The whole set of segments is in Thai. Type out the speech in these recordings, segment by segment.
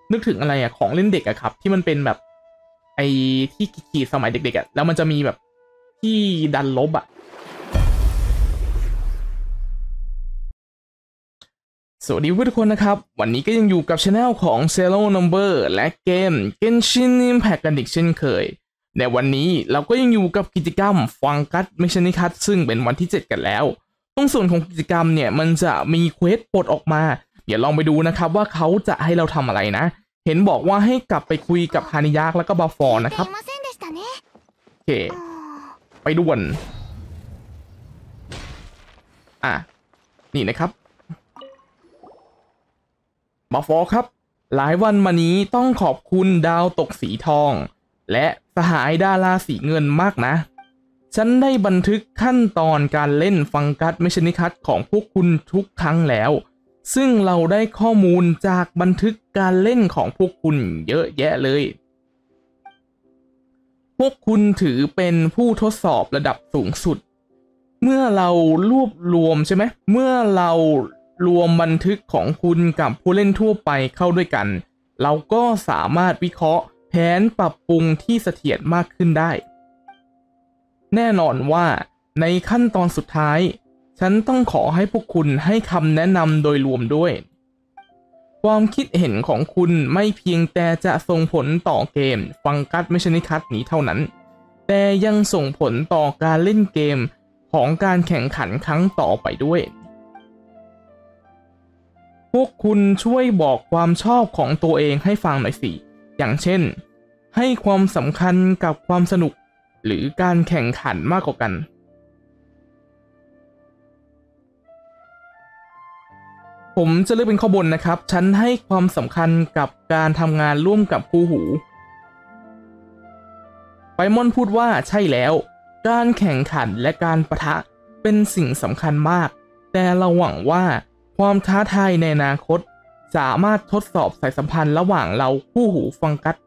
นึกถึงอะไรอะของเล่นเด็กอะครับที่มันเป็นแบบไอ้ที่ขี่สมัยเด็กๆอะแล้วมันจะมีแบบที่ดันลบอะสวัสดีทุกคนนะครับวันนี้ก็ยังอยู่กับช anel ของ Zero Number และเกม Genshin Impact กันอีกเช่นเคยในวันนี้เราก็ยังอยู่กับกิจกรรมฟังกัสเมชานิคัสซึ่งเป็นวันที่ 7 กันแล้วตรงส่วนของกิจกรรมเนี่ยมันจะมีเควสปลดออกมาเดี๋ยวลองไปดูนะครับว่าเขาจะให้เราทำอะไรนะเห็นบอกว่าให้กลับไปคุยกับฮานิยากแล้วก็บาฟอร์นะครับโอเคไปด่วนนี่นะครับบาฟอร์ครับหลายวันมานี้ต้องขอบคุณดาวตกสีทองและสหายดาราสีเงินมากนะฉันได้บันทึกขั้นตอนการเล่นฟังกัสเมชานิคัสของพวกคุณทุกครั้งแล้วซึ่งเราได้ข้อมูลจากบันทึกการเล่นของพวกคุณเยอะแยะเลยพวกคุณถือเป็นผู้ทดสอบระดับสูงสุดเมื่อเรารวบรวมใช่ไหมเมื่อเรารวมบันทึกของคุณกับผู้เล่นทั่วไปเข้าด้วยกันเราก็สามารถวิเคราะห์แผนปรับปรุงที่เสถียรมากขึ้นได้แน่นอนว่าในขั้นตอนสุดท้ายฉันต้องขอให้พวกคุณให้คำแนะนำโดยรวมด้วยความคิดเห็นของคุณไม่เพียงแต่จะส่งผลต่อเกมฟังกัสเมชานิคัสนี้เท่านั้นแต่ยังส่งผลต่อการเล่นเกมของการแข่งขันครั้งต่อไปด้วยพวกคุณช่วยบอกความชอบของตัวเองให้ฟังหน่อยสิอย่างเช่นให้ความสำคัญกับความสนุกหรือการแข่งขันมากกว่ากันผมจะเลือกเป็นข้อบนนะครับฉันให้ความสำคัญกับการทำงานร่วมกับคู่หูไบมอนพูดว่าใช่แล้วการแข่งขันและการปะทะเป็นสิ่งสำคัญมากแต่เราหวังว่าความท้าทายในอนาคตสามารถทดสอบสายสัมพันธ์ระหว่างเราคู่หูฟังกัส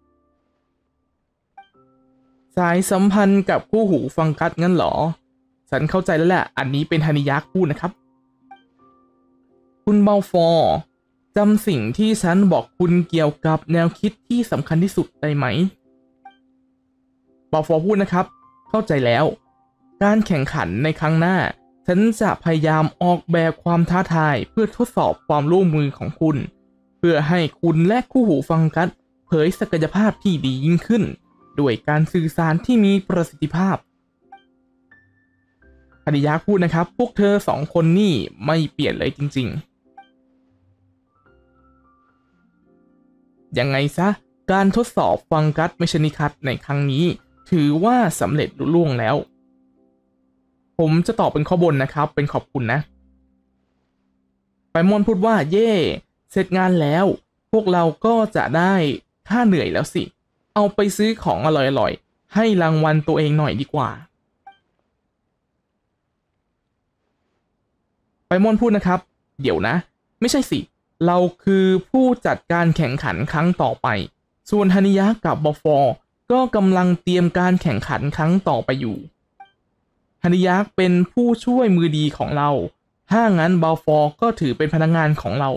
สายสัมพันธ์กับคู่หูฟังกัสงั้นเหรอฉันเข้าใจแล้วแหละอันนี้เป็นฮานิยะพูดนะครับคุณเบลฟอร์จำสิ่งที่ฉันบอกคุณเกี่ยวกับแนวคิดที่สำคัญที่สุดได้ไหมเบลฟอร์พูดนะครับเข้าใจแล้วการแข่งขันในครั้งหน้าฉันจะพยายามออกแบบความท้าทายเพื่อทดสอบความร่วมมือของคุณเพื่อให้คุณและคู่หูฟังกัสเผยศักยภาพที่ดียิ่งขึ้นด้วยการสื่อสารที่มีประสิทธิภาพฮานิยะพูดนะครับพวกเธอสองคนนี่ไม่เปลี่ยนเลยจริงๆยังไงซะการทดสอบฟังกัสเมชานิคัสในครั้งนี้ถือว่าสำเร็จลุล่วงแล้วผมจะตอบเป็นข้อบนนะครับเป็นขอบคุณนะไบมอนพูดว่าเย่เสร็จงานแล้วพวกเราก็จะได้ค่าเหนื่อยแล้วสิเอาไปซื้อของอร่อยๆให้รางวัลตัวเองหน่อยดีกว่าไบมอนพูดนะครับเดี๋ยวนะไม่ใช่สิเราคือผู้จัดการแข่งขันครั้งต่อไปส่วนฮานิยะกับบอฟอร์ก็กำลังเตรียมการแข่งขันครั้งต่อไปอยู่ฮานิยะเป็นผู้ช่วยมือดีของเราถ้างั้นบาฟอร์ก็ถือเป็นพนักงานของเรา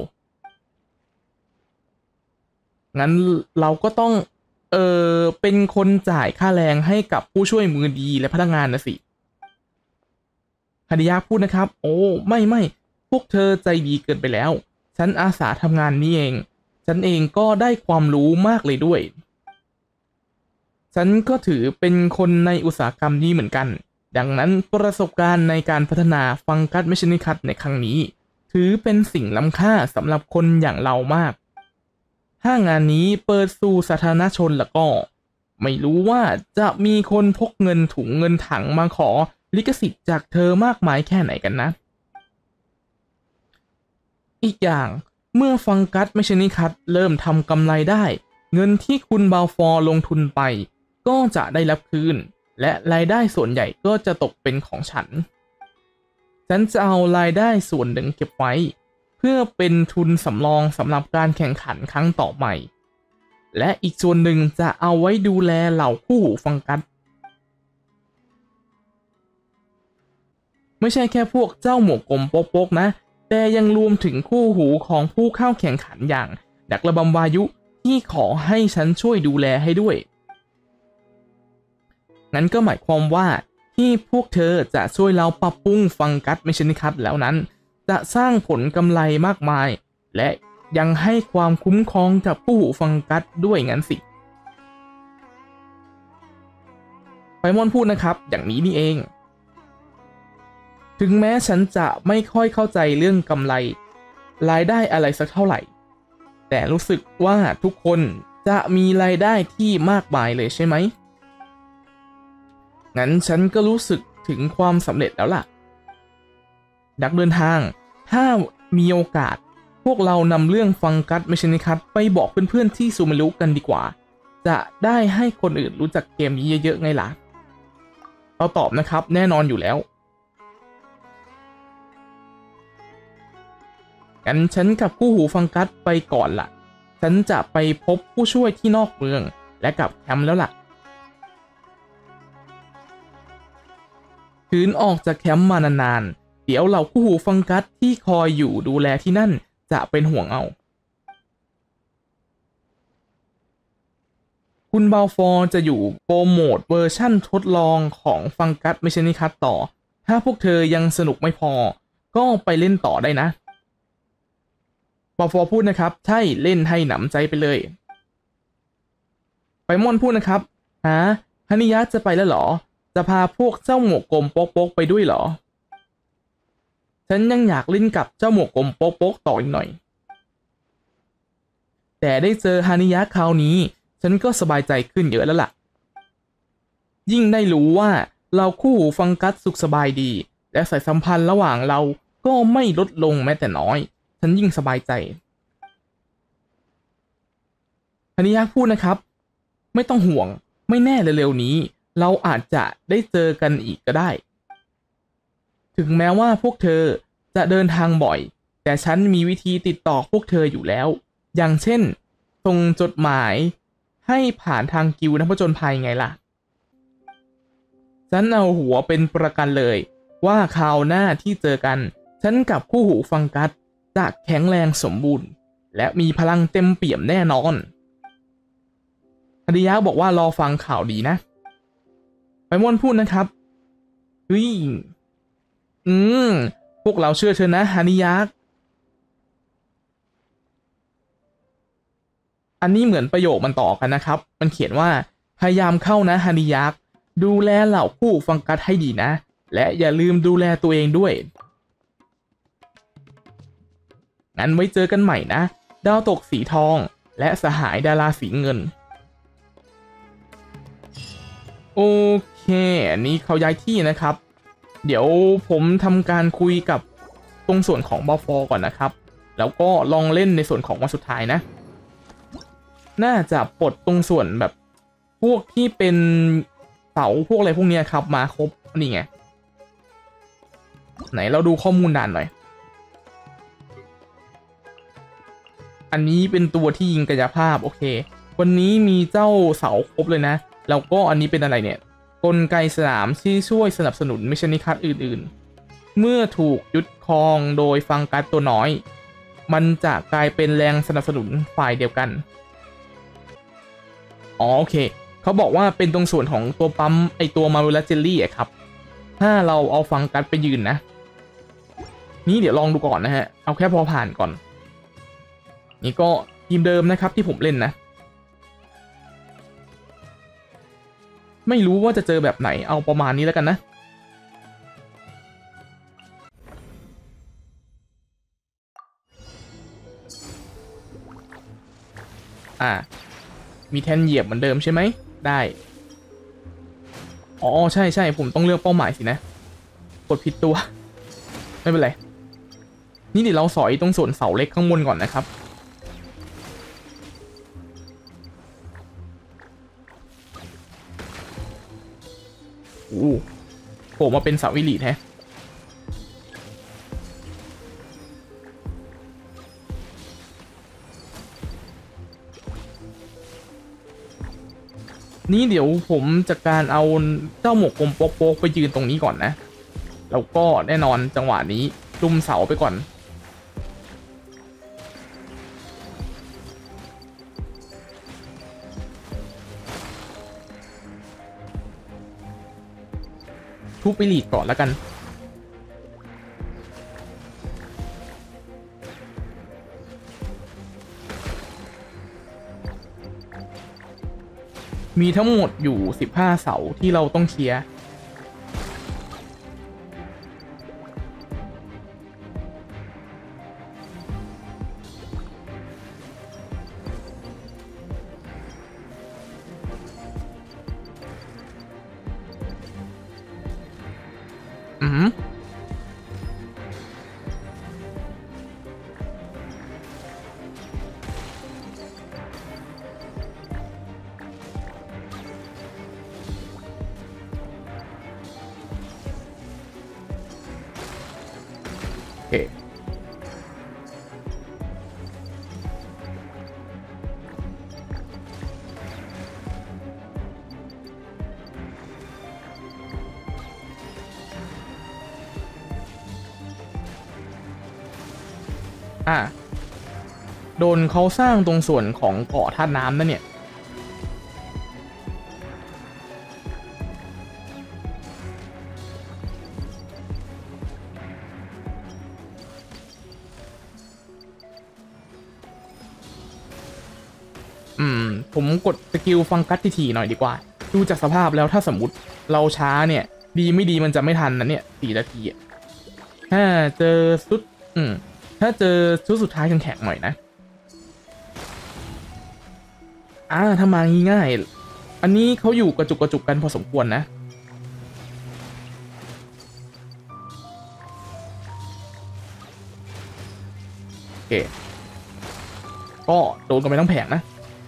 งั้นเราก็ต้องเป็นคนจ่ายค่าแรงให้กับผู้ช่วยมือดีและพนักงานนะสิฮานิยะพูดนะครับโอ้ไม่พวกเธอใจดีเกินไปแล้วฉันอาสาทำงานนี้เองฉันเองก็ได้ความรู้มากเลยด้วยฉันก็ถือเป็นคนในอุตสาหกรรมนี้เหมือนกันดังนั้นประสบการณ์ในการพัฒนาฟังกัสเมชานิคัสในครั้งนี้ถือเป็นสิ่งล้ำค่าสำหรับคนอย่างเรามากถ้างานนี้เปิดสู่สาธารณชนแล้วก็ไม่รู้ว่าจะมีคนพกเงินถุงเงินถังมาขอลิขสิทธิ์จากเธอมากมายแค่ไหนกันนะอีกอย่างเมื่อฟังกัสเมชานิคัสเริ่มทำกำไรได้เงินที่คุณบาฟอร์ลงทุนไปก็จะได้รับคืนและรายได้ส่วนใหญ่ก็จะตกเป็นของฉันจะเอารายได้ส่วนหนึ่งเก็บไว้เพื่อเป็นทุนสำรองสำหรับการแข่งขันครั้งต่อไปและอีกส่วนหนึ่งจะเอาไว้ดูแลเหล่าคู่หูฟังกัสไม่ใช่แค่พวกเจ้าหมวกกลมโป๊กๆนะแต่ยังรวมถึงคู่หูของผู้เข้าแข่งขันอย่างดักระบำวายุที่ขอให้ฉันช่วยดูแลให้ด้วยงั้นก็หมายความว่าที่พวกเธอจะช่วยเราปรับปรุงฟังกัสไม่ใช่นิคัสแล้วนั้นจะสร้างผลกำไรมากมายและยังให้ความคุ้มครองกับผู้หูฟังกัสด้วยงั้นสิไพมอนพูดนะครับอย่างนี้นี่เองถึงแม้ฉันจะไม่ค่อยเข้าใจเรื่องกำไรรายได้อะไรสักเท่าไหร่แต่รู้สึกว่าทุกคนจะมีรายได้ที่มากมายเลยใช่ไหมงั้นฉันก็รู้สึกถึงความสำเร็จแล้วล่ะนักเดินทางถ้ามีโอกาสพวกเรานำเรื่องฟังกัสไม่ใช่นิคัสไปบอกเพื่อนๆที่ซูเมรุกันดีกว่าจะได้ให้คนอื่นรู้จักเกมนี้เยอะๆไงล่ะเราตอบนะครับแน่นอนอยู่แล้วงั้นฉันกับผู้หูฟังกัสไปก่อนล่ะฉันจะไปพบผู้ช่วยที่นอกเมืองและกลับแคมป์แล้วล่ะคืนออกจากแคมป์มานานๆเดี๋ยวเหล่าผู้หูฟังกัสที่คอยอยู่ดูแลที่นั่นจะเป็นห่วงเอาคุณบาลฟอร์จะอยู่โปรโมทเวอร์ชั่นทดลองของฟังกัสไม่ใช่นิคัสต่อถ้าพวกเธอยังสนุกไม่พอก็ไปเล่นต่อได้นะบาลฟอร์พูดนะครับใช่เล่นให้หนำใจไปเลยไพมอนพูดนะครับฮานิยะจะไปแล้วเหรอจะพาพวกเจ้าหมวกกลมโป๊กๆไปด้วยเหรอฉันยังอยากเล่นกับเจ้าหมวกกลมโป๊กๆต่ออีกหน่อยแต่ได้เจอฮานิยะคราวนี้ฉันก็สบายใจขึ้นเยอะแล้วล่ะยิ่งได้รู้ว่าเราคู่หูฟังกัสสุขสบายดีและสายสัมพันธ์ระหว่างเราก็ไม่ลดลงแม้แต่น้อยฉันยิ่งสบายใจฮานิยะพูดนะครับไม่ต้องห่วงไม่แน่เร็วๆนี้เราอาจจะได้เจอกันอีกก็ได้ถึงแม้ว่าพวกเธอจะเดินทางบ่อยแต่ฉันมีวิธีติดต่อพวกเธออยู่แล้วอย่างเช่นส่งจดหมายให้ผ่านทางกิลด์นักผจญภัยไงล่ะฉันเอาหัวเป็นประกันเลยว่าคราวหน้าที่เจอกันฉันกับคู่หูฟังกัสจะแข็งแรงสมบูรณ์และมีพลังเต็มเปี่ยมแน่นอนฮานิยะบอกว่ารอฟังข่าวดีนะไพมอนพูดนะครับพวกเราเชื่อเธอนะฮานิยะอันนี้เหมือนประโยคมันต่อกันนะครับมันเขียนว่าพยายามเข้านะฮานิยะดูแลเหล่าผู้ฟังกัสให้ดีนะและอย่าลืมดูแลตัวเองด้วยงั้นไว้เจอกันใหม่นะดาวตกสีทองและสหายดาราสีเงินโอเคอันนี้เขาย้ายที่นะครับเดี๋ยวผมทำการคุยกับตรงส่วนของบาลฟอร์ก่อนนะครับแล้วก็ลองเล่นในส่วนของวันสุดท้ายนะน่าจะปลดตรงส่วนแบบพวกที่เป็นเสาพวกอะไรพวกนี้ครับมาครบนี่ไงไหนเราดูข้อมูลด่านหน่อยอันนี้เป็นตัวที่ยิงกายภาพโอเควันนี้มีเจ้าเสาครบเลยนะแล้วก็อันนี้เป็นอะไรเนี่ยกลไกสนามที่ช่วยสนับสนุนมิชชั่นนิคัสอื่นๆเมื่อถูกยึดครองโดยฟังกัสตัวน้อยมันจะกลายเป็นแรงสนับสนุนฝ่ายเดียวกันโอเคเขาบอกว่าเป็นตรงส่วนของตัวปั๊มไอตัวมาเวลเจลลี่อะครับถ้าเราเอาฟังกัสไปยืนนะนี่เดี๋ยวลองดูก่อนนะฮะเอาแค่พอผ่านก่อนนี่ก็ทีมเดิมนะครับที่ผมเล่นนะไม่รู้ว่าจะเจอแบบไหนเอาประมาณนี้แล้วกันนะมีแท่นเหยียบเหมือนเดิมใช่ไหมได้ใช่ผมต้องเลือกเป้าหมายสินะกดผิดตัวไม่เป็นไรนี่เดี๋ยวเราสอยตรงส่วนเสาเล็กข้างบนก่อนนะครับโผล่มาเป็นเสาอิลิทแฮะนี่เดี๋ยวผมจัดการเอาเจ้าหมวกกลมโป๊กๆไปยืนตรงนี้ก่อนนะแล้วก็แน่นอนจังหวะนี้ลุมเสาไปก่อนทูปิลีดก่อนแล้วกันมีทั้งหมดอยู่15เสาที่เราต้องเคลียร์โอเคโดนเขาสร้างตรงส่วนของเกาะธาตุน้ำนั่นเนี่ยผมกดสกิลฟังกัสทีหน่อยดีกว่าดูจากสภาพแล้วถ้าสมมติเราช้าเนี่ยดีไม่ดีมันจะไม่ทันนะเนี่ย4 นาทีถ้าเจอชุดถ้าเจอชุดสุดท้ายแข็งๆหน่อยนะถ้ามาง่ายๆอันนี้เขาอยู่กระจุกกันพอสมควรนะโอเคก็โดนกันไปทั้งแผงนะ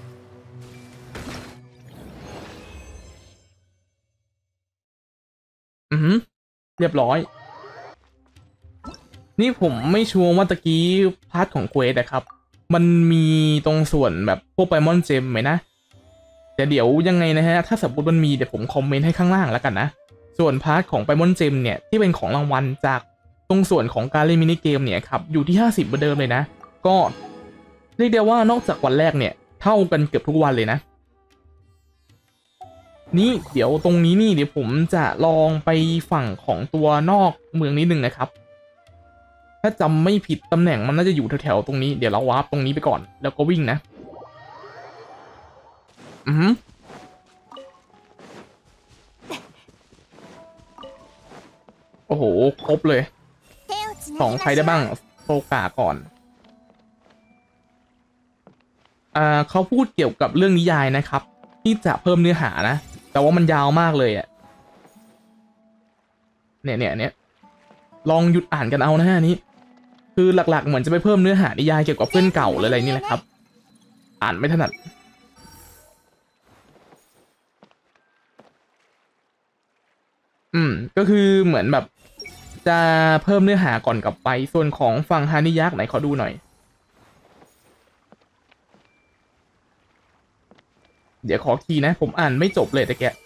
เรียบร้อยนี่ผมไม่ชัวร์ว่าตะกี้พาร์ทของเควสนะครับมันมีตรงส่วนแบบพวกไพมอนเจมไหมนะแต่เดี๋ยวยังไงนะฮะถ้าสมมติมันมีเดี๋ยวผมคอมเมนต์ให้ข้างล่างแล้วกันนะส่วนพาร์ทของไพมอนเจมเนี่ยที่เป็นของรางวัลจากตรงส่วนของการเล่นมินิเกมเนี่ยครับอยู่ที่50เหมือนเดิมเลยนะก็เรียกได้ว่านอกจากวันแรกเนี่ยเท่ากันเกือบทุกวันเลยนะนี่เดี๋ยวตรงนี้นี่เดี๋ยวผมจะลองไปฝั่งของตัวนอกเมืองนิดนึงนะครับถ้าจำไม่ผิดตำแหน่งมันน่าจะอยู่แถวๆตรงนี้เดี๋ยวเราวาร์ปตรงนี้ไปก่อนแล้วก็วิ่งนะโอ้โหครบเลย2ใครได้บ้างโซกาก่อนเขาพูดเกี่ยวกับเรื่องนิยายนะครับที่จะเพิ่มเนื้อหานะแต่ว่ามันยาวมากเลยเนี่ยลองหยุดอ่านกันเอานะฮะนี้คือหลักๆเหมือนจะไปเพิ่มเนื้อหานิยายเกี่ยวกับเพื่อนเก่าหรืออะไรนี่แหละครับอ่านไม่ถนัดก็คือเหมือนแบบจะเพิ่มเนื้อหาก่อนกลับไปส่วนของฝั่งฮานิยักษ์ไหนขอดูหน่อยเดี๋ยวขอคีย์นะผมอ่านไม่จบเลยแต่แก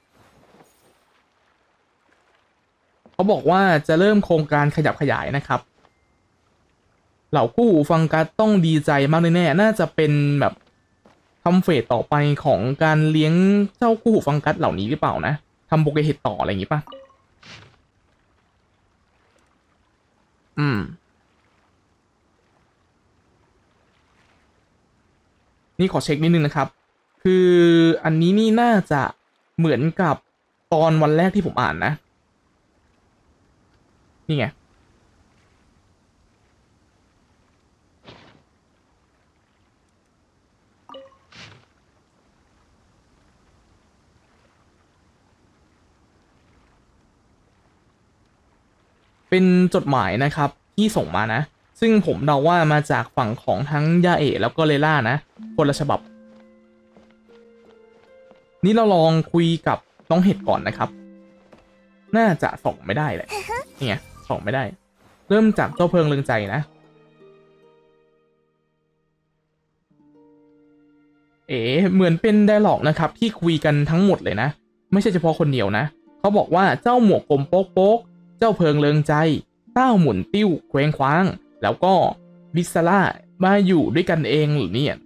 เขาบอกว่าจะเริ่มโครงการขยับขยายนะครับเหล่าคู่ฟังกัสต้องดีใจมากแน่ๆน่าจะเป็นแบบทำเฟสต่อไปของการเลี้ยงเจ้าคู่ฟังกัสเหล่านี้หรือเปล่านะทำโปเกเฮดต่ออะไรอย่างงี้ป่ะนี่ขอเช็คนิดนึงนะครับคืออันนี้นี่น่าจะเหมือนกับตอนวันแรกที่ผมอ่านนะนี่ไงเป็นจดหมายนะครับที่ส่งมานะซึ่งผมเดาว่ามาจากฝั่งของทั้งยาเอะแล้วก็เลล่านะคนละฉบับนี่เราลองคุยกับน้องเห็ดก่อนนะครับน่าจะส่งไม่ได้แหละนี่ไงส่งไม่ได้เริ่มจากเจ้าเพลิงเรืองใจนะเหมือนเป็นไดอะล็อกนะครับที่คุยกันทั้งหมดเลยนะไม่ใช่เฉพาะคนเดียวนะเขาบอกว่าเจ้าหมวกกลมโป๊กโป๊กเจ้าเพลิงเรืองใจเต้าหมุนติ้วเคว้งคว้างแล้วก็บิสซาร่ามาอยู่ด้วยกันเองหรือเนี่ย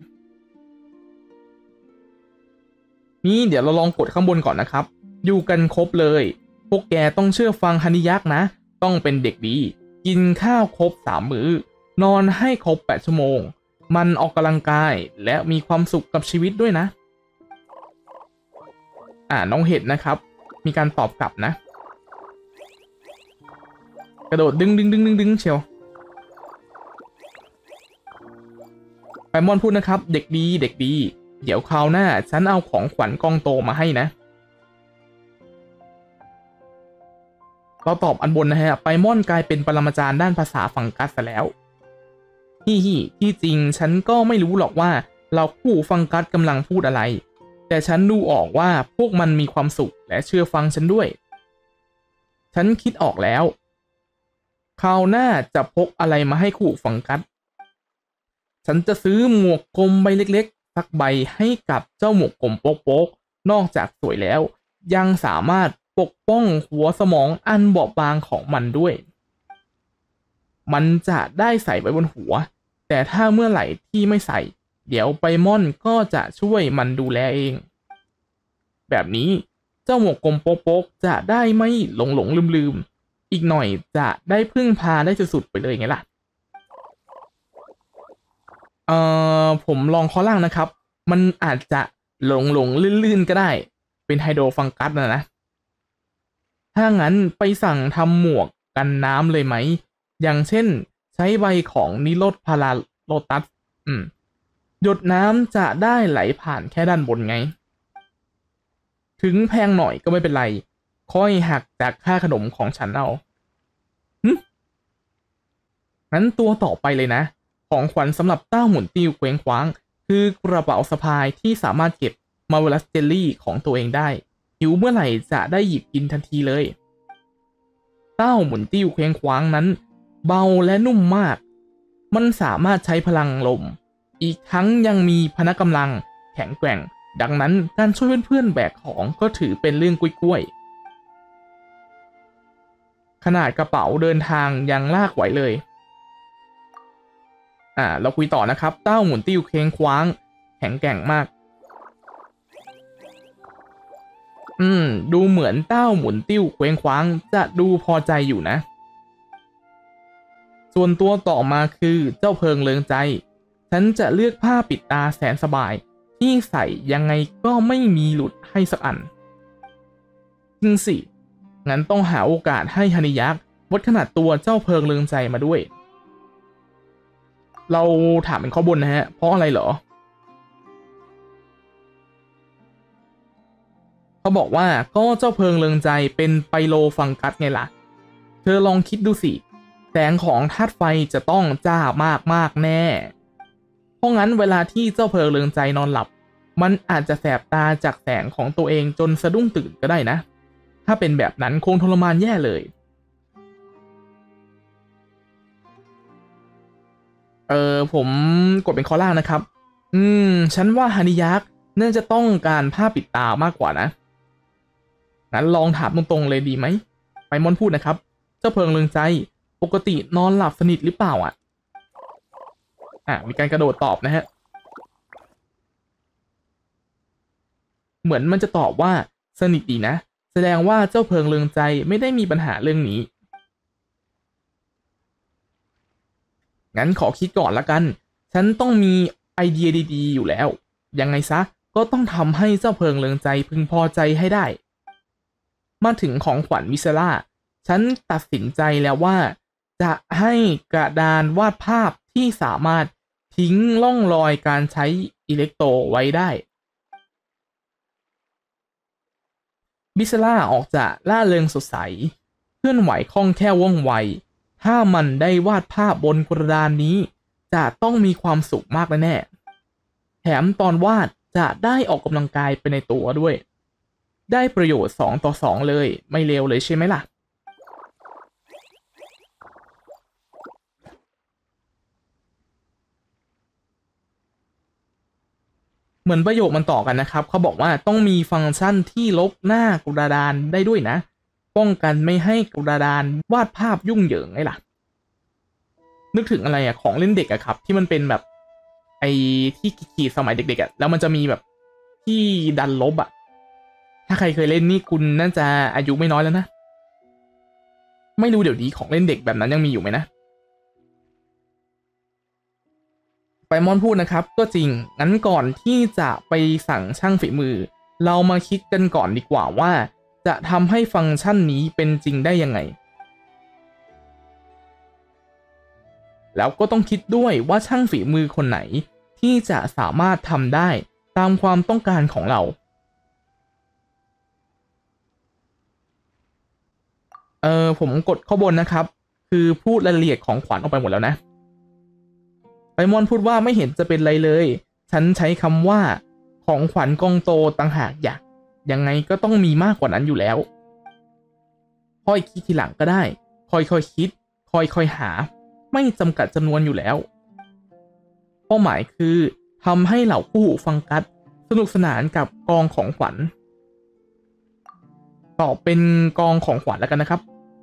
นี่เดี๋ยวเราลองกดข้างบนก่อนนะครับอยู่กันครบเลยพวกแกต้องเชื่อฟังฮันิยักษ์นะ ต้องเป็นเด็กดี กินข้าวครบ3 มื้อ นอนให้ครบ8 ชั่วโมง มันออกกำลังกายและมีความสุขกับชีวิตด้วยนะ น้องเห็ดนะครับ มีการตอบกลับนะ กระโดดดึงเชียวไปมอนพูดนะครับเด็กดีเด็กดีเดี๋ยวคราวหน้าฉันเอาของขวัญกองโตมาให้นะเราตอบอันบนนะฮะไปมอนกลายเป็นปรมาจารย์ด้านภาษาฟังกัสซะแล้วที่จริงฉันก็ไม่รู้หรอกว่าเราผู้ฟังกัสกำลังพูดอะไรแต่ฉันดูออกว่าพวกมันมีความสุขและเชื่อฟังฉันด้วยฉันคิดออกแล้วคราวหน้าจะพกอะไรมาให้คู่ฟังกัสฉันจะซื้อหมวกกลมใบเล็กๆสักใบให้กับเจ้าหมวกกลมโป๊กๆนอกจากสวยแล้วยังสามารถปกป้องหัวสมองอันบอบบางของมันด้วยมันจะได้ใส่ไว้บนหัวแต่ถ้าเมื่อไหร่ที่ไม่ใส่เดี๋ยวไปม่อนก็จะช่วยมันดูแลเองแบบนี้เจ้าหมวกกลมโป๊กๆจะได้ไม่หลงลืมอีกหน่อยจะได้พึ่งพาได้สุดๆไปเลยไงล่ะผมลองข้อล่างนะครับ มันอาจจะหลงลื่นๆก็ได้ เป็นไฮโดรฟังกัสนะ ถ้างั้นไปสั่งทำหมวกกันน้ำเลยไหม อย่างเช่นใช้ใบของนิโรธพาราโลตัสหยดน้ำจะได้ไหลผ่านแค่ด้านบนไง ถึงแพงหน่อยก็ไม่เป็นไร ค่อยหักจากค่าขนมของฉันเอางั้นตัวต่อไปเลยนะของขวัญสำหรับเต้าหมุนติ้วเคว้งคว้างคือกระเป๋าสะพายที่สามารถเก็บมาร์เวลัสเจลลี่ของตัวเองได้หิวเมื่อไหร่จะได้หยิบกินทันทีเลยเต้าหมุนติ้วเคว้งคว้างนั้นเบาและนุ่มมากมันสามารถใช้พลังลมอีกทั้งยังมีพละกำลังแข็งแกร่งดังนั้นการช่วยเพื่อนๆแบกของก็ถือเป็นเรื่องกล้วยๆขนาดกระเป๋าเดินทางยังลากไหวเลยเราคุยต่อนะครับเต้าหมุนติ้วเคว้งคว้างแข็งแกร่งมากดูเหมือนเต้าหมุนติ้วเคว้งคว้างจะดูพอใจอยู่นะส่วนตัวต่อมาคือเจ้าเพิงเริงใจฉันจะเลือกผ้าปิดตาแสนสบายที่ใส่ยังไงก็ไม่มีหลุดให้สักอันจริงสิงั้นต้องหาโอกาสให้ฮันิยักษ์วัดขนาดตัวเจ้าเพิงเริงใจมาด้วยเราถามเป็นข้อบนนะฮะเพราะอะไรเหรอเขาบอกว่าก็เจ้าเพิงเริงใจเป็นไพโลฟังกัสไงล่ะเธอลองคิดดูสิแสงของธาตุไฟจะต้องจ้ามากแน่เพราะงั้นเวลาที่เจ้าเพิงเริงใจนอนหลับมันอาจจะแสบตาจากแสงของตัวเองจนสะดุ้งตื่นก็ได้นะถ้าเป็นแบบนั้นคงทรมานแย่เลยผมกดเป็นข้อล่างนะครับฉันว่าฮานิยักษ์น่าจะต้องการผ้าปิดตามากกว่านะงั้นลองถามตรงๆเลยดีไหมไปมอนพูดนะครับเจ้าเพิงเริงใจปกตินอนหลับสนิทหรือเปล่ามีการกระโดดตอบนะฮะเหมือนมันจะตอบว่าสนิทดีนะแสดงว่าเจ้าเพิงเริงใจไม่ได้มีปัญหาเรื่องนี้งั้นขอคิดก่อนละกันฉันต้องมีไอเดียดีๆอยู่แล้วยังไงซะก็ต้องทำให้เจ้าเพิงเริงใจพึงพอใจให้ได้มาถึงของขวัญวิเซล่าฉันตัดสินใจแล้วว่าจะให้กระดานวาดภาพที่สามารถทิ้งร่องรอยการใช้อิเล็กโตรไว้ได้วิเซล่าออกจะล่าเริงสดใสเคลื่อนไหวคล่องแคล่วว่องไวถ้ามันได้วาดภาพบนกระดานนี้จะต้องมีความสุขมากแน่ๆแถมตอนวาดจะได้ออกกำลังกายไปในตัวด้วยได้ประโยชน์2 ต่อ 2เลยไม่เลวเลยใช่ไหมล่ะเหมือนประโยคมันต่อกันนะครับเขาบอกว่าต้องมีฟังก์ชันที่ลบหน้ากระดานได้ด้วยนะป้องกันไม่ให้กระดานวาดภาพยุ่งเหยิงไงล่ะนึกถึงอะไรของเล่นเด็กครับที่มันเป็นแบบไอ้ที่ขีดสมัยเด็กๆแล้วมันจะมีแบบที่ดันลบถ้าใครเคยเล่นนี่คุณน่าจะอายุไม่น้อยแล้วนะไม่รู้เดี๋ยวนี้ของเล่นเด็กแบบนั้นยังมีอยู่ไหมนะไปมอนพูดนะครับก็จริงงั้นก่อนที่จะไปสั่งช่างฝีมือเรามาคิดกันก่อนดีกว่าว่าจะทำให้ฟังก์ชันนี้เป็นจริงได้ยังไงแล้วก็ต้องคิดด้วยว่าช่างฝีมือคนไหนที่จะสามารถทำได้ตามความต้องการของเราผมกดข้อบนนะครับคือพูดรายละเอียดของขวัญออกไปหมดแล้วนะไบมอนพูดว่าไม่เห็นจะเป็นไรเลยฉันใช้คำว่าของขวัญกองโตต่างหากอยากยังไงก็ต้องมีมากกว่านั้นอยู่แล้วค่อยคิดทีหลังก็ได้ค่อยคิดค่อยหาไม่จำกัดจำนวนอยู่แล้วเป้าหมายคือทำให้เหล่าผู้ฟังกัสสนุกสนานกับกองของขวัญตอบเป็นกองของขวัญแล้วกันนะครับ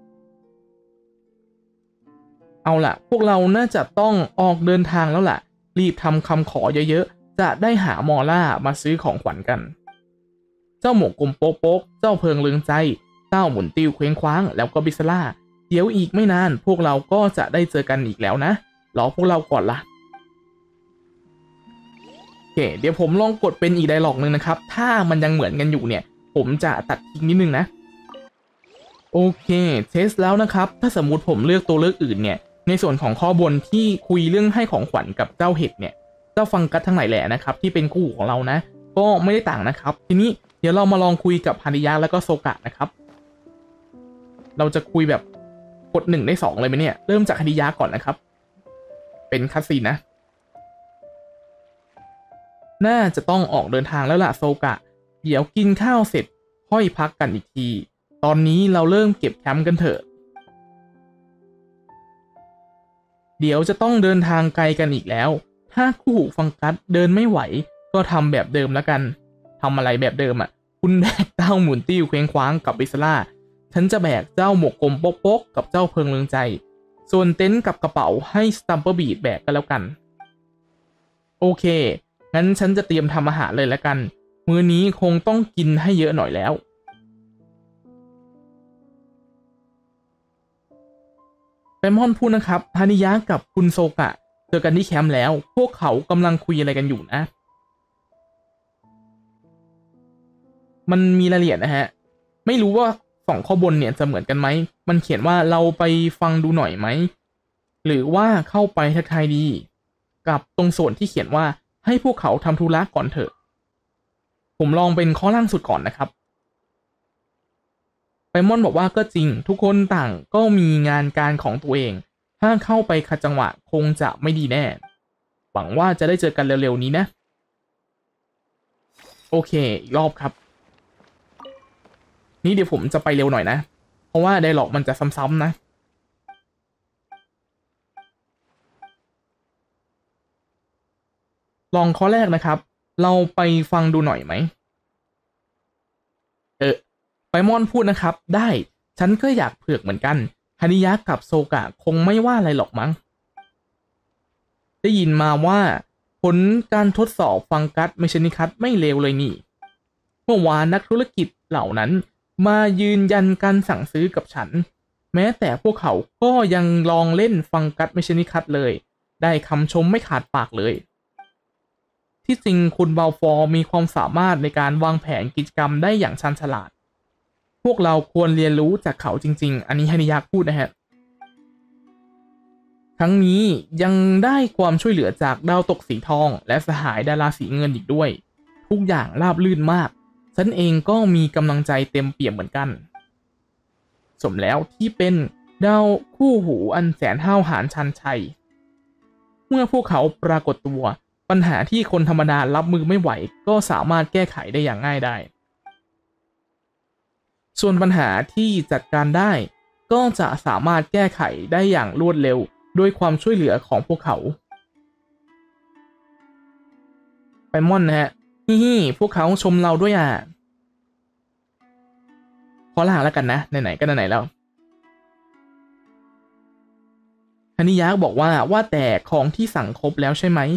เอาล่ะพวกเราน่าจะต้องออกเดินทางแล้วล่ะรีบทำคำขอเยอะๆจะได้หามอล่ามาซื้อของขวัญกันเจ้าหมวกกลมโป๊กเจ้าเพิงเลืองใจเต้าหมุนติ้วเคว้งคว้างแล้วก็บิสล่าเดี๋ยวอีกไม่นานพวกเราก็จะได้เจอกันอีกแล้วนะรอพวกเราก่อนล่ะโอเคเดี๋ยวผมลองกดเป็นอีกไดร็อกนึงนะครับถ้ามันยังเหมือนกันอยู่เนี่ยผมจะตัดทิ้งนิดนึงนะโอเคเทสแล้วนะครับถ้าสมมุติผมเลือกตัวเลือกอื่นเนี่ยในส่วนของข้อบนที่คุยเรื่องให้ของขวัญกับเจ้าเห็ดเนี่ยเจ้าฟังกัสทั้งหลายแหล่นะครับที่เป็นคู่ของเรานะก็ไม่ได้ต่างนะครับทีนี้เดี๋ยวเรามาลองคุยกับฮานิยะแล้วก็โซกะนะครับเราจะคุยแบบกด1 ได้ 2เลยไหมเนี่ยเริ่มจากฮานิยะก่อนนะครับเป็นคัสซีนนะน่าจะต้องออกเดินทางแล้วล่ะโซกะเดี๋ยวกินข้าวเสร็จค่อยพักกันอีกทีตอนนี้เราเริ่มเก็บแคมป์กันเถอะเดี๋ยวจะต้องเดินทางไกลกันอีกแล้วถ้าคู่หูฟังกัสเดินไม่ไหวก็ทำแบบเดิมแล้วกันทำอะไรแบบเดิมอ่ะคุณแบกเจ้าหมุนติ้วเคว้งคว้างกับบิสล่าฉันจะแบกเจ้าหมวกกลมโป๊กกับเจ้าเพิงเลืองใจส่วนเต็นท์กับกระเป๋าให้สตัมเปอร์บีดแบกกันแล้วกันโอเคงั้นฉันจะเตรียมทำอาหารเลยแล้วกันมื้อนี้คงต้องกินให้เยอะหน่อยแล้วเปมอนพูดนะครับฮานิยะกับคุณโซกะเจอกันที่แคมป์แล้วพวกเขากำลังคุยอะไรกันอยู่นะมันมีรายละเอียดนะฮะไม่รู้ว่า2 ข้อบนเนี่ยจะเหมือนกันไหมมันเขียนว่าเราไปฟังดูหน่อยไหมหรือว่าเข้าไปทักทายดีกับตรงส่วนที่เขียนว่าให้พวกเขาทำธุระก่อนเถอะผมลองเป็นข้อล่างสุดก่อนนะครับไบมอนบอกว่าก็จริงทุกคนต่างก็มีงานการของตัวเองถ้าเข้าไปขัดจังหวะคงจะไม่ดีแน่หวังว่าจะได้เจอกันเร็วๆนี้นะโอเคอีกรอบครับนี่เดี๋ยวผมจะไปเร็วหน่อยนะเพราะว่าไดร็อกมันจะซ้ำๆนะลองข้อแรกนะครับเราไปฟังดูหน่อยไหมไบมอนพูดนะครับได้ฉันก็อยากเผือกเหมือนกันฮานิยะกับโซกะคงไม่ว่าอะไรหรอกมั้งได้ยินมาว่าผลการทดสอบฟังกัสเมชานิคัสไม่เลวเลยนี่เมื่อวานนักธุรกิจเหล่านั้นมายืนยันการสั่งซื้อกับฉันแม้แต่พวกเขาก็ยังลองเล่นฟังกัสเมชานิคัสเลยได้คำชมไม่ขาดปากเลยที่จริงคุณบาฟอร์มีความสามารถในการวางแผนกิจกรรมได้อย่างชันฉลาดพวกเราควรเรียนรู้จากเขาจริงๆอันนี้ฮานิยะพูดนะฮะทั้งนี้ยังได้ความช่วยเหลือจากดาวตกสีทองและสหายดาราสีเงินอีกด้วยทุกอย่างราบรื่นมากฉันเองก็มีกำลังใจเต็มเปี่ยมเหมือนกันสมแล้วที่เป็นดาวคู่หูอันแสนห้าวหาญชันชัยเมื่อพวกเขาปรากฏตัวปัญหาที่คนธรรมดารับมือไม่ไหวก็สามารถแก้ไขได้อย่างง่ายได้ส่วนปัญหาที่จัดการได้ก็จะสามารถแก้ไขได้อย่างรวดเร็วด้วยความช่วยเหลือของพวกเขาไปมอนนะฮะฮิพวกเขาชมเราด้วยอ่ะขอลาแล้วกันนะไหนๆก็ไหนๆแล้วฮันนิยะบอกว่าแต่ของที่สั่งครบแล้วใช่ไหม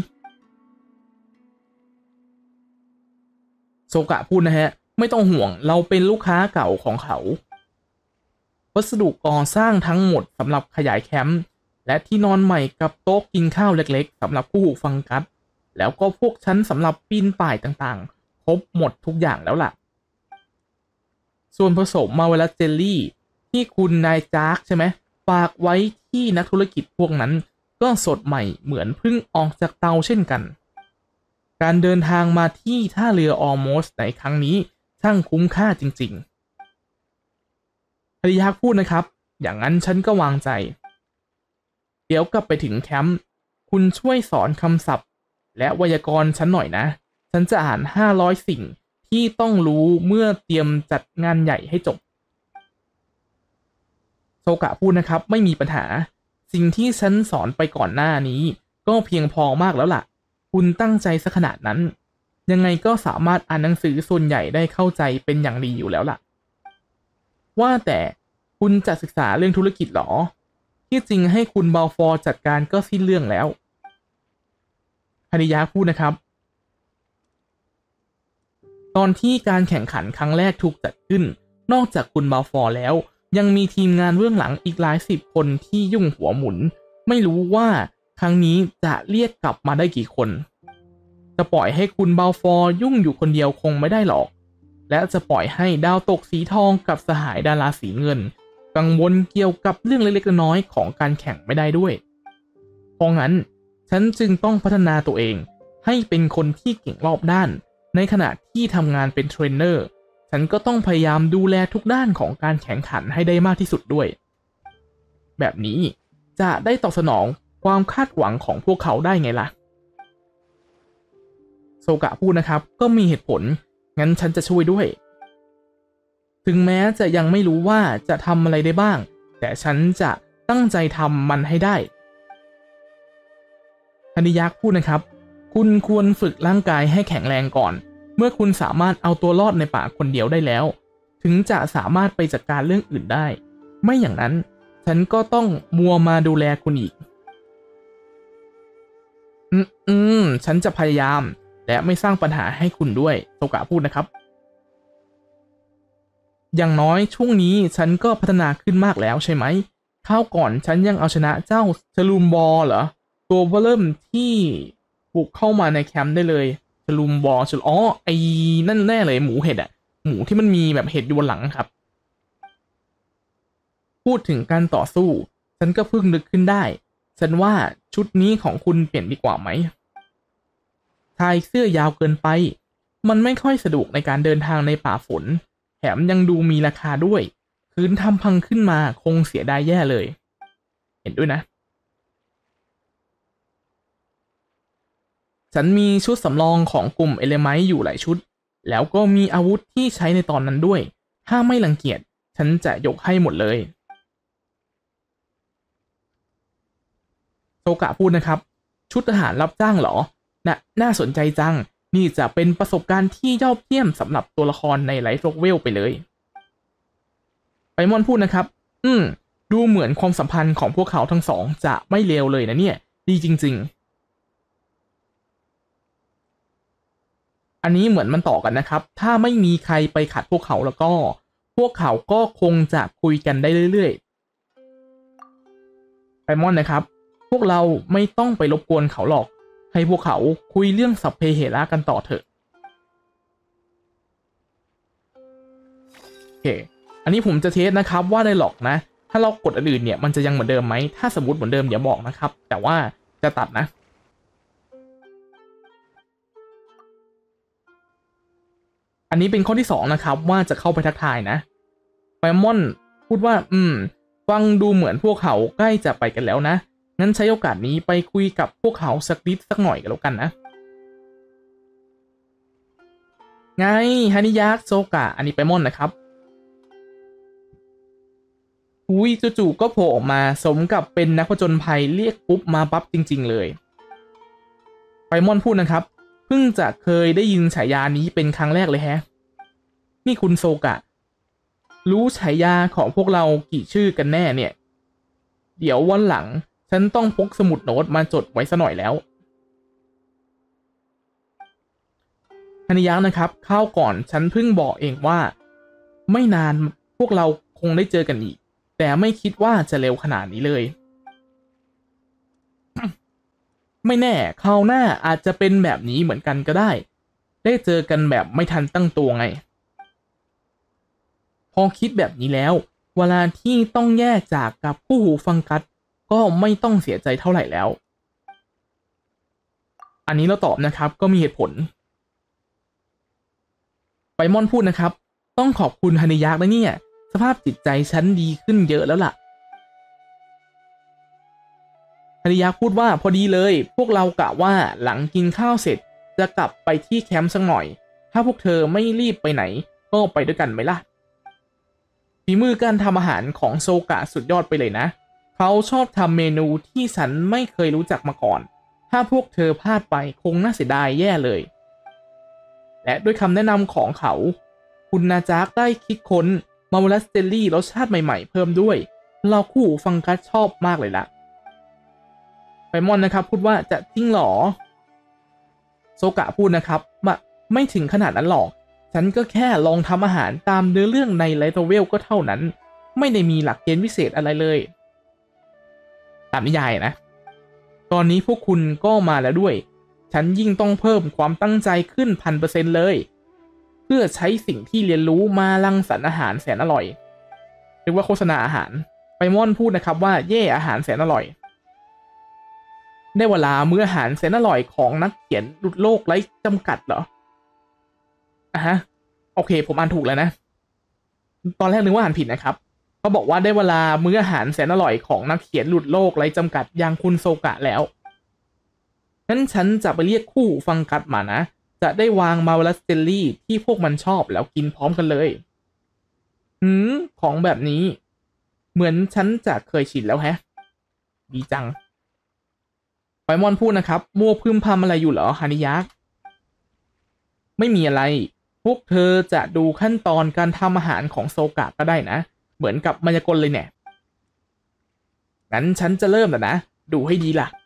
โซกะพูดนะฮะไม่ต้องห่วงเราเป็นลูกค้าเก่าของเขาก็วัสดุก่อสร้างทั้งหมดสำหรับขยายแคมป์และที่นอนใหม่กับโต๊ะกินข้าวเล็กๆสำหรับผู้ฟังกัสแล้วก็พวกชั้นสำหรับปีนป่ายต่างๆครบหมดทุกอย่างแล้วล่ะส่วนผสมมาเวลาเจลลี่ที่คุณนายจาร์กใช่ไหมฝากไว้ที่นักธุรกิจพวกนั้นก็สดใหม่เหมือนเพิ่งออกจากเตาเช่นกันการเดินทางมาที่ท่าเรือออลโมสในครั้งนี้ช่างคุ้มค่าจริงๆภริยาพูดนะครับอย่างนั้นฉันก็วางใจเดี๋ยวกลับไปถึงแคมป์คุณช่วยสอนคำศัพท์และไวยากรณ์ฉันหน่อยนะฉันจะอ่าน500สิ่งที่ต้องรู้เมื่อเตรียมจัดงานใหญ่ให้จบโซกะพูดนะครับไม่มีปัญหาสิ่งที่ฉันสอนไปก่อนหน้านี้ก็เพียงพอมากแล้วล่ะคุณตั้งใจซะขนาดนั้นยังไงก็สามารถอ่านหนังสือส่วนใหญ่ได้เข้าใจเป็นอย่างดีอยู่แล้วล่ะว่าแต่คุณจะศึกษาเรื่องธุรกิจหรอที่จริงให้คุณบัลฟอร์จัดการก็สิ้นเรื่องแล้วภริยาพูดนะครับตอนที่การแข่งขันครั้งแรกถูกจัดขึ้นนอกจากคุณบัลฟอร์แล้วยังมีทีมงานเบื้องหลังอีกหลายสิบคนที่ยุ่งหัวหมุนไม่รู้ว่าครั้งนี้จะเรียกกลับมาได้กี่คนจะปล่อยให้คุณบัลฟอร์ยุ่งอยู่คนเดียวคงไม่ได้หรอกและจะปล่อยให้ดาวตกสีทองกับสหายดาราสีเงินกังวลเกี่ยวกับเรื่องเล็กๆน้อยๆของการแข่งไม่ได้ด้วยเพราะงั้นฉันจึงต้องพัฒนาตัวเองให้เป็นคนที่เก่งรอบด้านในขณะที่ทำงานเป็นเทรนเนอร์ฉันก็ต้องพยายามดูแลทุกด้านของการแข่งขันให้ได้มากที่สุดด้วยแบบนี้จะได้ตอบสนองความคาดหวังของพวกเขาได้ไงล่ะโซกะพูดนะครับก็มีเหตุผลงั้นฉันจะช่วยด้วยถึงแม้จะยังไม่รู้ว่าจะทำอะไรได้บ้างแต่ฉันจะตั้งใจทำมันให้ได้ฮันิยักษ์พูดนะครับคุณควรฝึกร่างกายให้แข็งแรงก่อนเมื่อคุณสามารถเอาตัวรอดในป่าคนเดียวได้แล้วถึงจะสามารถไปจัดการเรื่องอื่นได้ไม่อย่างนั้นฉันก็ต้องมัวมาดูแลคุณอีกฉันจะพยายามและไม่สร้างปัญหาให้คุณด้วยโซกะพูดนะครับอย่างน้อยช่วงนี้ฉันก็พัฒนาขึ้นมากแล้วใช่ไหมคราวก่อนฉันยังเอาชนะเจ้าชลูมบอลเหรอตัวเริ่มที่บุกเข้ามาในแคมป์ได้เลยชลูมบอลอ๋อไอ้นั่นแน่เลยหมูเห็ดอะหมูที่มันมีแบบเห็ดอยู่บนหลังครับพูดถึงการต่อสู้ฉันก็เพิ่งนึกขึ้นได้ฉันว่าชุดนี้ของคุณเปลี่ยนดีกว่าไหมชายเสื้อยาวเกินไปมันไม่ค่อยสะดวกในการเดินทางในป่าฝนแถมยังดูมีราคาด้วยคืนทำพังขึ้นมาคงเสียดายแย่เลยเห็นด้วยนะฉันมีชุดสำรองของกลุ่มเอเลไมต์อยู่หลายชุดแล้วก็มีอาวุธที่ใช้ในตอนนั้นด้วยถ้าไม่รังเกียจฉันจะยกให้หมดเลยโซกะพูดนะครับชุดทหารรับจ้างเหรอน่าสนใจจังนี่จะเป็นประสบการณ์ที่ยอดเยี่ยมสำหรับตัวละครในไลท์โรเวลไปเลยไปมอนพูดนะครับดูเหมือนความสัมพันธ์ของพวกเขาทั้งสองจะไม่เลวเลยนะเนี่ยดีจริงๆอันนี้เหมือนมันต่อกันนะครับถ้าไม่มีใครไปขัดพวกเขาแล้วก็พวกเขาก็คงจะคุยกันได้เรื่อยๆไปมอนนะครับพวกเราไม่ต้องไปรบกวนเขาหรอกให้พวกเขาคุยเรื่องสัพเพเหระกันต่อเถอะโอเคอันนี้ผมจะเทสนะครับว่าไดร็อกนะถ้าเรากดอันอื่นเนี่ยมันจะยังเหมือนเดิมไหมถ้าสมมติเหมือนเดิมเดี๋ยวบอกนะครับแต่ว่าจะตัดนะอันนี้เป็นข้อที่2นะครับว่าจะเข้าไปทักทายนะไฟมอนพูดว่าฟังดูเหมือนพวกเขาใกล้จะไปกันแล้วนะงั้นใช้โอกาสนี้ไปคุยกับพวกเขาสักนิดสักหน่อยกันแล้วกันนะไงฮานิยะโซกะอันนี้ไปมอนนะครับจู่ๆก็โผล่ออกมาสมกับเป็นนักผจญภัยเรียกปุ๊บมาปั๊บจริงๆเลยไปมอนพูดนะครับเพิ่งจะเคยได้ยินฉายานี้เป็นครั้งแรกเลยแฮะนี่คุณโซกะรู้ฉายาของพวกเรากี่ชื่อกันแน่เนี่ยเดี๋ยววันหลังฉันต้องพกสมุดโน้ตมาจดไว้ซะหน่อยแล้วฮานิยะนะครับข้าวก่อนฉันเพิ่งบอกเองว่าไม่นานพวกเราคงได้เจอกันอีกแต่ไม่คิดว่าจะเร็วขนาดนี้เลย ไม่แน่คราวหน้าอาจจะเป็นแบบนี้เหมือนกันก็ได้ ได้เจอกันแบบไม่ทันตั้งตัวไง พอคิดแบบนี้แล้วเวลาที่ต้องแยกจากกับคู่หูฟังกัสก็ไม่ต้องเสียใจเท่าไหร่แล้ว อันนี้เราตอบนะครับก็มีเหตุผล ไปมอนพูดนะครับต้องขอบคุณฮานิยะนะเนี่ยสภาพจิตใจฉันดีขึ้นเยอะแล้วล่ะฮานิยะพูดว่าพอดีเลยพวกเรากะว่าหลังกินข้าวเสร็จจะกลับไปที่แคมป์สักหน่อยถ้าพวกเธอไม่รีบไปไหนก็ไปด้วยกันไหมล่ะฝีมือการทำอาหารของโซกะสุดยอดไปเลยนะเขาชอบทำเมนูที่ฉันไม่เคยรู้จักมาก่อนถ้าพวกเธอพลาดไปคงน่าเสียดายแย่เลยและด้วยคำแนะนำของเขาคุณนาจากได้คิดค้นมาร์เวลัสเจลลี่รสชาติใหม่ๆเพิ่มด้วยเราคู่หูฟังกัสชอบมากเลยละไปมอนนะครับพูดว่าจะจริงหรอโซกะพูดนะครับไม่ถึงขนาดนั้นหรอกฉันก็แค่ลองทำอาหารตามเนื้อเรื่องในไลท์โนเวลก็เท่านั้นไม่ได้มีหลักเกณฑ์พิเศษอะไรเลยตามนิยายนะตอนนี้พวกคุณก็มาแล้วด้วยฉันยิ่งต้องเพิ่มความตั้งใจขึ้น1,000%เลยเพื่อใช้สิ่งที่เรียนรู้มารังสรรค์อาหารแสนอร่อยเรียกว่าโฆษณาอาหารไปมอนพูดนะครับว่าเย่อาหารแสนอร่อยได้เวลามื้ออาหารแสนอร่อยของนักเขียนหลุดโลกไร้จำกัดเหรอฮะโอเคผมอ่านถูกแล้วนะตอนแรกนึกว่าอ่านผิดนะครับเขาบอกว่าได้เวลามื้ออาหารแสนอร่อยของนักเขียนหลุดโลกไร้จำกัดอย่างคุณโซกะแล้วงั้นฉันจะไปเรียกคู่ฟังกัดมานะจะได้วางมาร์เวลัสเจลลี่ที่พวกมันชอบแล้วกินพร้อมกันเลยของแบบนี้เหมือนฉันจะเคยชินแล้วแฮะดีจังไปมอนพูดนะครับมัวพึมพำอะไรอยู่เหรอฮานิยะไม่มีอะไรพวกเธอจะดูขั้นตอนการทำอาหารของโซกะก็ได้นะเหมือนกับมายากลเลยเนี่ยงั้นฉันจะเริ่มแล้วนะดูให้ดีล่ะ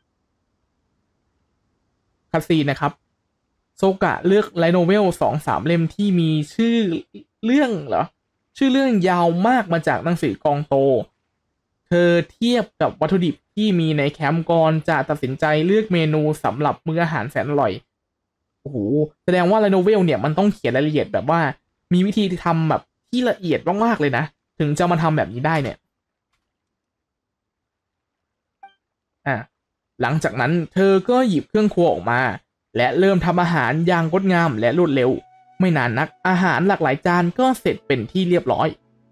คัสซีนนะครับโซกะเลือกไลท์โนเวล2-3 เล่มที่มีชื่อเรื่องเหรอชื่อเรื่องยาวมากมาจากหนังสือกองโตเธอเทียบกับวัตถุดิบที่มีในแคมป์ก่อนจะตัดสินใจเลือกเมนูสำหรับมื้ออาหารแสนอร่อยโอ้โหแสดงว่าไลท์โนเวลเนี่ยมันต้องเขียนรายละเอียดแบบว่ามีวิธีที่ทำแบบที่ละเอียดมากๆเลยนะถึงจะมาทำแบบนี้ได้เนี่ยหลังจากนั้นเธอก็หยิบเครื่องครัวออกมาและเริ่มทำอาหารอย่างงดงามและรวดเร็วไม่นานนักอาหารหลากหลายจานก็เสร็จเป็นที่เรียบร้อย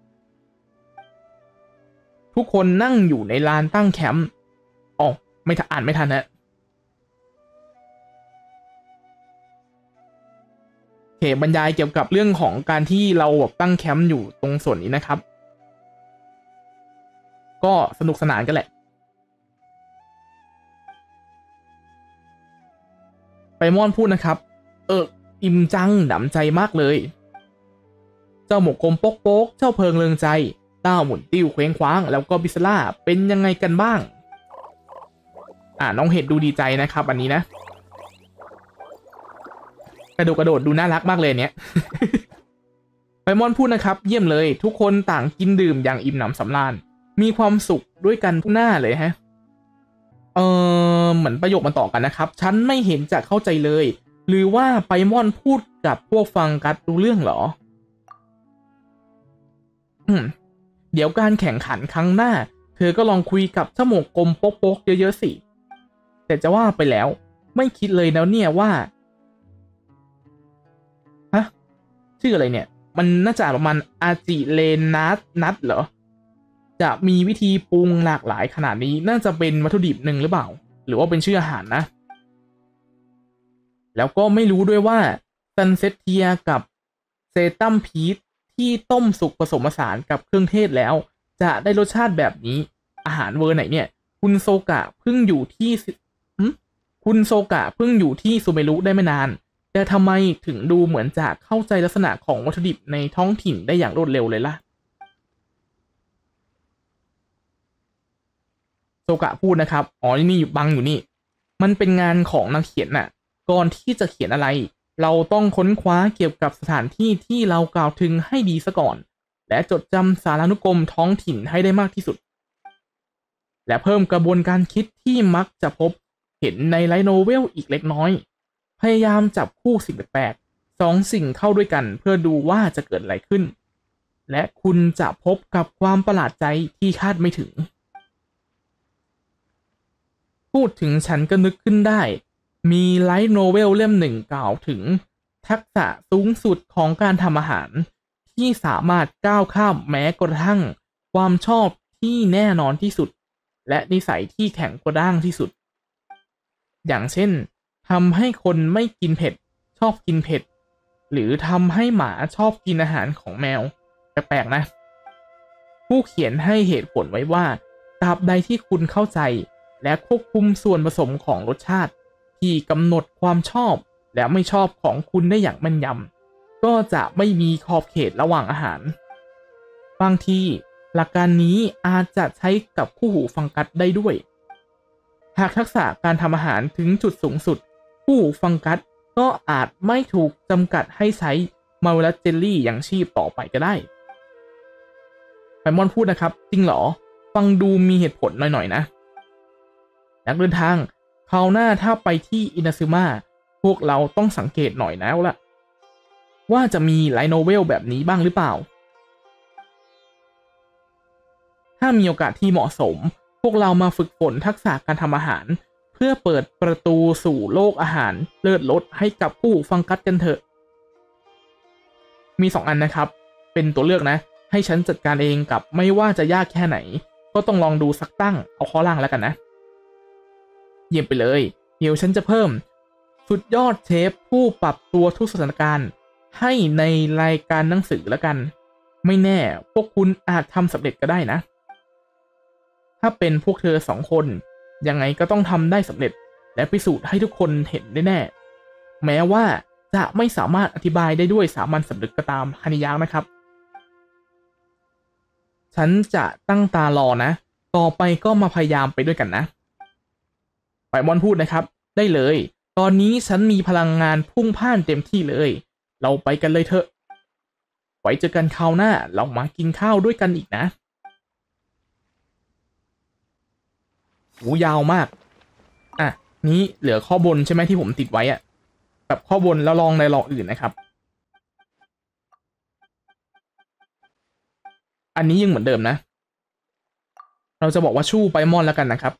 ทุกคนนั่งอยู่ในลานตั้งแคมป์อ๋อไม่ทันอ่านไม่ทันนะโอเคบรรยายเกี่ยวกับเรื่องของการที่เราแบบตั้งแคมป์อยู่ตรงส่วนนี้นะครับก็สนุกสนานกันแหละไปมอนพูดนะครับอิ่มจังหนำใจมากเลยเจ้าหมกกลมโป๊กโป๊กเจ้าเพิงเริงใจต้าหมุนติ้วเคว้งคว้างแล้วก็บิสล่าเป็นยังไงกันบ้างน้องเห็ดดูดีใจนะครับอันนี้นะกระโดดดูน่ารักมากเลยเนี้ย ไปมอนพูดนะครับเยี่ยมเลยทุกคนต่างกินดื่มอย่างอิ่มหนำสำราญมีความสุขด้วยกันทุกหน้าเลยฮะเหมือนประโยคมันต่อกันนะครับฉันไม่เห็นจะเข้าใจเลยหรือว่าไปมอนพูดกับพวกฟังกัสรู้เรื่องเหรอเดี๋ยวการแข่งขันครั้งหน้าเธอก็ลองคุยกับเจ้าหมวกกลมโป๊กๆเยอะๆสิแต่จะว่าไปแล้วไม่คิดเลยนะเนี่ยว่าฮะชื่ออะไรเนี่ยมันน่าจะประมาณอาจิเลนัทเหรอจะมีวิธีปรุงหลากหลายขนาดนี้น่าจะเป็นวัตถุดิบหนึ่งหรือเปล่าหรือว่าเป็นชื่ออาหารนะแล้วก็ไม่รู้ด้วยว่าซันเซตเทียกับเซตัมพีทที่ต้มสุกผสมผสานกับเครื่องเทศแล้วจะได้รสชาติแบบนี้อาหารเวอร์ไหนเนี่ยคุณโซกะเพิ่งอยู่ที่ซูเมรุได้ไม่นานแต่ทำไมถึงดูเหมือนจะเข้าใจลักษณะของวัตถุดิบในท้องถิ่นได้อย่างรวดเร็วเลยล่ะโซกะพูดนะครับอ๋อนี่บังอยู่นี่มันเป็นงานของนักเขียนน่ะก่อนที่จะเขียนอะไรเราต้องค้นคว้าเกี่ยวกับสถานที่ที่เรากล่าวถึงให้ดีซะก่อนและจดจำสารานุกรมท้องถิ่นให้ได้มากที่สุดและเพิ่มกระบวนการคิดที่มักจะพบเห็นในไลท์โนเวลอีกเล็กน้อยพยายามจับคู่สิ่งแปลกๆ2 สิ่งเข้าด้วยกันเพื่อดูว่าจะเกิดอะไรขึ้นและคุณจะพบกับความประหลาดใจที่คาดไม่ถึงพูดถึงฉันก็นึกขึ้นได้มีไลท์โนเวลเล่มหนึ่งกล่าวถึงทักษะสูงสุดของการทำอาหารที่สามารถก้าวข้ามแม้กระทั่งความชอบที่แน่นอนที่สุดและนิสัยที่แข็งกระด้างที่สุดอย่างเช่นทำให้คนไม่กินเผ็ดชอบกินเผ็ดหรือทำให้หมาชอบกินอาหารของแมวแปลกๆนะผู้เขียนให้เหตุผลไว้ว่าตราบใดที่คุณเข้าใจและควบคุมส่วนผสมของรสชาติที่กำหนดความชอบและไม่ชอบของคุณได้อย่างแม่นยำก็จะไม่มีขอบเขตระหว่างอาหารบางทีหลักการนี้อาจจะใช้กับคู่หูฟังกัสได้ด้วยหากทักษะการทำอาหารถึงจุดสูงสุดคู่หูฟังกัสก็อาจไม่ถูกจำกัดให้ใช้มาเวลัสเจลลี่อย่างชีพต่อไปก็ได้ไพมอนพูดนะครับจริงเหรอฟังดูมีเหตุผลหน่อยๆนะนักเดินทางคราวหน้าถ้าไปที่อินาซึมะพวกเราต้องสังเกตหน่อยแล้วล่ะว่าจะมีไลท์โนเวลแบบนี้บ้างหรือเปล่าถ้ามีโอกาสที่เหมาะสมพวกเรามาฝึกฝนทักษะการทำอาหารเพื่อเปิดประตูสู่โลกอาหารเลิศรสให้กับผู้ฟังกัสกันเถอะมี2 อันนะครับเป็นตัวเลือกนะให้ฉันจัดการเองกับไม่ว่าจะยากแค่ไหนก็ต้องลองดูสักตั้งเอาข้อล่างแล้วกันนะเยี่ยมไปเลยเดี๋ยวฉันจะเพิ่มสุดยอดเชฟผู้ปรับตัวทุกสถานการณ์ให้ในรายการหนังสือแล้วกันไม่แน่พวกคุณอาจทำสำเร็จก็ได้นะถ้าเป็นพวกเธอ2 คนยังไงก็ต้องทำได้สำเร็จและพิสูจน์ให้ทุกคนเห็นได้แน่แม้ว่าจะไม่สามารถอธิบายได้ด้วยสามัญสำนึกก็ตามฮานิยะนะครับฉันจะตั้งตารอนะต่อไปก็มาพยายามไปด้วยกันนะไพมอนพูดนะครับได้เลยตอนนี้ฉันมีพลังงานพุ่งพ่านเต็มที่เลยเราไปกันเลยเถอะไว้เจอกันคราวหน้าเรามากินข้าวด้วยกันอีกนะหูยาวมากอ่ะนี้เหลือข้อบนใช่ไหมที่ผมติดไว้อะแบบข้อบนแล้วลองในหลอกอื่นนะครับอันนี้ยังเหมือนเดิมนะเราจะบอกว่าชู่ไปมอนแล้วกันนะครับ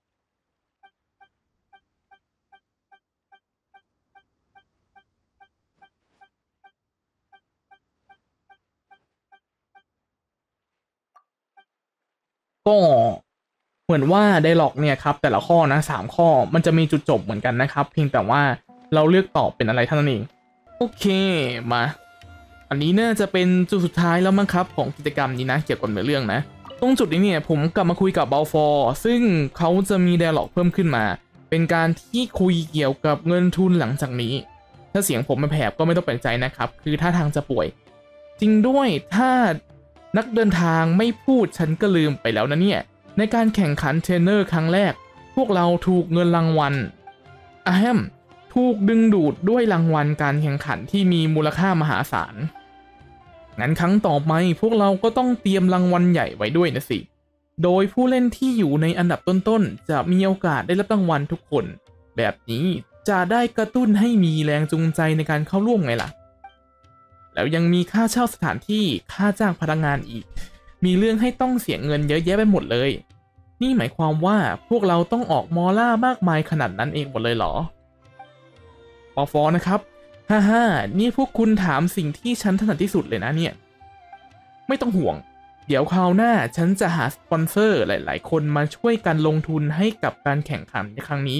ก็เหมือนว่าไดร็อกเนี่ยครับแต่ละข้อนะ3 ข้อมันจะมีจุดจบเหมือนกันนะครับเพียงแต่ว่าเราเลือกตอบเป็นอะไรเท่านั้นเองโอเคมาอันนี้น่าจะเป็นจุดสุดท้ายแล้วมั้งครับของกิจกรรมนี้นะเกี่ยวกับเนื้อเรื่องนะตรงจุดนี้เนี่ยผมกลับมาคุยกับบัลฟอร์ซึ่งเขาจะมีไดร็อกเพิ่มขึ้นมาเป็นการที่คุยเกี่ยวกับเงินทุนหลังจากนี้ถ้าเสียงผมมันแผบก็ไม่ต้องแปลกใจนะครับคือท่าทางจะป่วยจริงด้วยถ้านักเดินทางไม่พูดฉันก็ลืมไปแล้วนะเนี่ยในการแข่งขันเทรนเนอร์ครั้งแรกพวกเราถูกเงินรางวัลถูกดึงดูดด้วยรางวัลการแข่งขันที่มีมูลค่ามหาศาลงั้นครั้งต่อไปพวกเราก็ต้องเตรียมรางวัลใหญ่ไว้ด้วยนะสิโดยผู้เล่นที่อยู่ในอันดับต้นๆจะมีโอกาสได้รับรางวัลทุกคนแบบนี้จะได้กระตุ้นให้มีแรงจูงใจในการเข้าร่วมไงล่ะแล้วยังมีค่าเช่าสถานที่ค่าจ้างพนักงานอีกมีเรื่องให้ต้องเสียเงินเยอะแยะไปหมดเลยนี่หมายความว่าพวกเราต้องออกมอล่ามากมายขนาดนั้นเองหมดเลยเหรอปอฟอนะครับฮ่านี่พวกคุณถามสิ่งที่ฉันถนัดที่สุดเลยนะเนี่ยไม่ต้องห่วงเดี๋ยวคราวหน้าฉันจะหาสปอนเซอร์หลายๆคนมาช่วยกันลงทุนให้กับการแข่งขันในครั้งนี้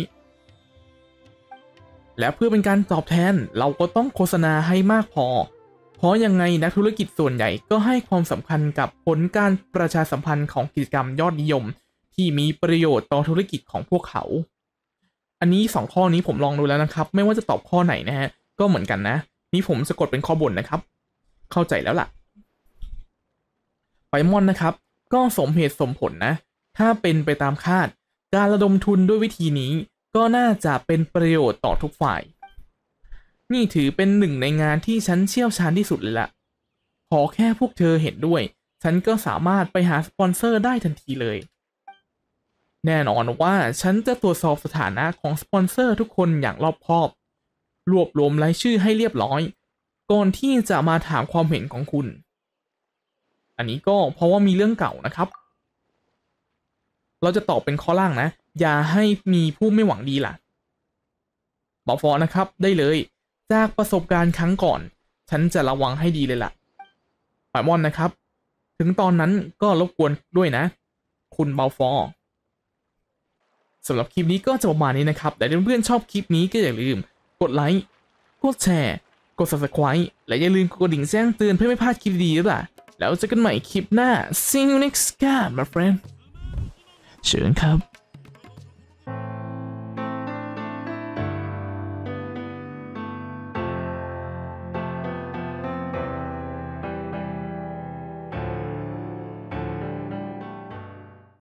และเพื่อเป็นการตอบแทนเราก็ต้องโฆษณาให้มากพอเพราะยังไงนักธุรกิจส่วนใหญ่ก็ให้ความสำคัญกับผลการประชาสัมพันธ์ของกิจกรรมยอดนิยมที่มีประโยชน์ต่อธุรกิจของพวกเขาอันนี้2 ข้อนี้ผมลองดูแล้วนะครับไม่ว่าจะตอบข้อไหนนะฮะก็เหมือนกันนะนี่ผมสะกดเป็นข้อบนนะครับเข้าใจแล้วล่ะไพมอนนะครับก็สมเหตุสมผลนะถ้าเป็นไปตามคาดการระดมทุนด้วยวิธีนี้ก็น่าจะเป็นประโยชน์ต่อทุกฝ่ายนี่ถือเป็นหนึ่งในงานที่ฉันเชี่ยวชาญที่สุดเลยล่ะพอแค่พวกเธอเห็นด้วยฉันก็สามารถไปหาสปอนเซอร์ได้ทันทีเลยแน่นอนว่าฉันจะตรวจสอบสถานะของสปอนเซอร์ทุกคนอย่างรอบคอบรวบรวมรายชื่อให้เรียบร้อยก่อนที่จะมาถามความเห็นของคุณอันนี้ก็เพราะว่ามีเรื่องเก่านะครับเราจะตอบเป็นข้อล่างนะอย่าให้มีผู้ไม่หวังดีล่ะบอกฟอนะครับได้เลยจากประสบการณ์ครั้งก่อนฉันจะระวังให้ดีเลยล่ะปามอนนะครับถึงตอนนั้นก็รบกวนด้วยนะคุณเบลฟอร์สำหรับคลิปนี้ก็จะประมาณนี้นะครับแต่ถ้าเพื่อนๆชอบคลิปนี้ก็อย่าลืมกดไลค์กดแชร์กด subscribe และอย่าลืมกดกระดิ่งแจ้งเตือนเพื่อไม่พลาดคลิปดีๆด้วยล่ะแล้วเจอกันใหม่คลิปหน้า see you next time my friend เชิญครับ